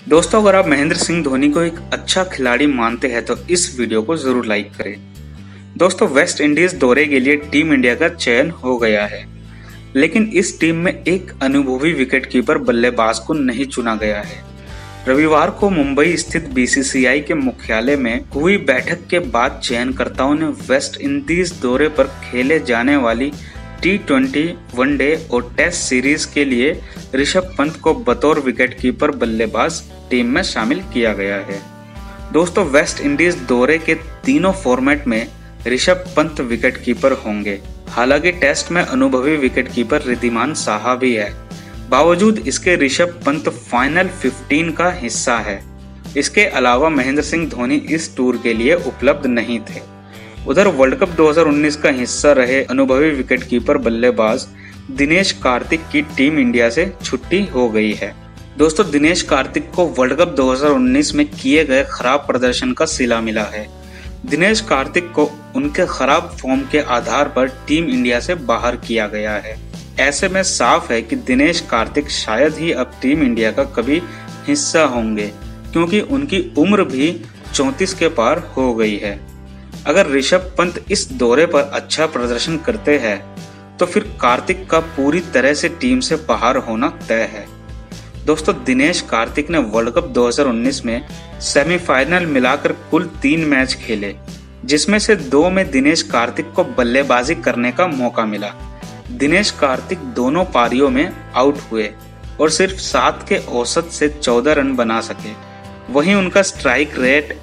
दोस्तों, अगर आप महेंद्र सिंह धोनी को एक अच्छा खिलाड़ी मानते हैं तो इस वीडियो को जरूर लाइक करें। दोस्तों, वेस्ट इंडीज दौरे के लिए टीम इंडिया का चयन हो गया है, लेकिन इस टीम में एक अनुभवी विकेटकीपर बल्लेबाज को नहीं चुना गया है। रविवार को मुंबई स्थित बीसीसीआई के मुख्यालय में हुई बैठक के बाद चयनकर्ताओं ने वेस्ट इंडीज दौरे पर खेले जाने वाली T20, वनडे और टेस्ट सीरीज के लिए ऋषभ पंत को बतौर विकेटकीपर बल्लेबाज टीम में शामिल किया गया है। दोस्तों, वेस्ट इंडीज दौरे के तीनों फॉर्मेट में ऋषभ पंत विकेटकीपर होंगे। हालांकि टेस्ट में अनुभवी विकेटकीपर रिद्धिमान साहा भी है। बावजूद इसके ऋषभ पंत फाइनल 15 का हिस्सा है। इसके अलावा महेंद्र सिंह धोनी इस टूर के लिए उपलब्ध नहीं थे। उधर वर्ल्ड कप 2019 का हिस्सा रहे अनुभवी विकेटकीपर बल्लेबाज दिनेश कार्तिक की टीम इंडिया से छुट्टी हो गई है। दोस्तों, दिनेश कार्तिक को वर्ल्ड कप 2019 में किए गए खराब प्रदर्शन का सिला मिला है। दिनेश कार्तिक को उनके खराब फॉर्म के आधार पर टीम इंडिया से बाहर किया गया है। ऐसे में साफ है कि दिनेश कार्तिक शायद ही अब टीम इंडिया का कभी हिस्सा होंगे, क्योंकि उनकी उम्र भी 34 के पार हो गई है। अगर ऋषभ पंत इस दौरे पर अच्छा प्रदर्शन करते हैं तो फिर कार्तिक का पूरी तरह से टीम से बाहर होना तय है। दोस्तों, दिनेश कार्तिक ने वर्ल्ड कप 2019 में सेमीफाइनल मिलाकर कुल 3 मैच खेले, जिसमें से 2 में दिनेश कार्तिक को बल्लेबाजी करने का मौका मिला। दिनेश कार्तिक दोनों पारियों में आउट हुए और सिर्फ 7 के औसत से 14 रन बना सके। वहीं उनका स्ट्राइक रेट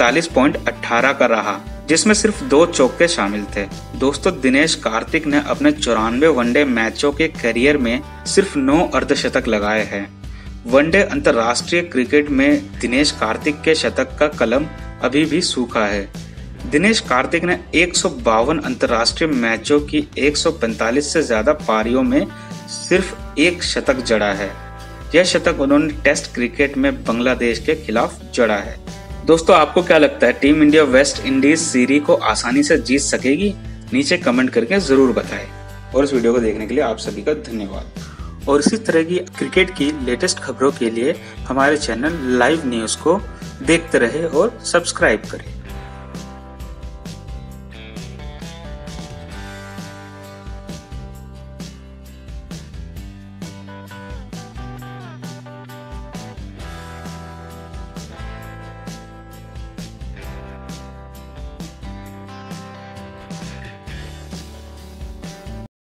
41.18 का रहा, जिसमें सिर्फ 2 चौके शामिल थे। दोस्तों, दिनेश कार्तिक ने अपने 94 वनडे मैचों के करियर में सिर्फ 9 अर्धशतक लगाए हैं। वनडे अंतर्राष्ट्रीय क्रिकेट में दिनेश कार्तिक के शतक का कलम अभी भी सूखा है। दिनेश कार्तिक ने 152 अंतर्राष्ट्रीय मैचों की 145 से ज्यादा पारियों में सिर्फ 1 शतक जड़ा है। यह शतक उन्होंने टेस्ट क्रिकेट में बांग्लादेश के खिलाफ जड़ा है। दोस्तों, आपको क्या लगता है, team India West Indies series को आसानी से जीत सकेगी? नीचे कमेंट करके जरूर बताएं। और इस वीडियो को देखने के लिए आप सभी का धन्यवाद। और इसी तरह की क्रिकेट की लेटेस्ट खबरों के लिए हमारे चैनल लाइव न्यूज को देखते रहे और सब्सक्राइब करें।